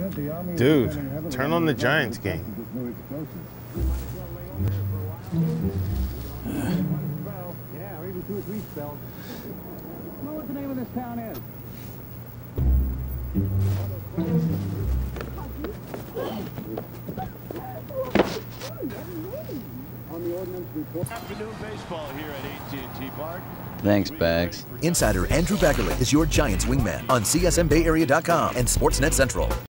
Dude, turn on the Giants game. Yeah, or even 2 or 3 spells. Know what the name of this town is? On the ordinance report. Afternoon baseball here at AT&T Park. Thanks, Bags. Insider Andrew Baggerly is your Giants wingman on CSNBayArea.com and SportsNet Central.